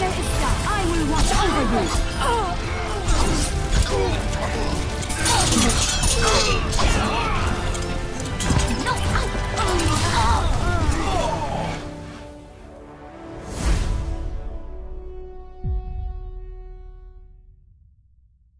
barrier is down. I will watch over you.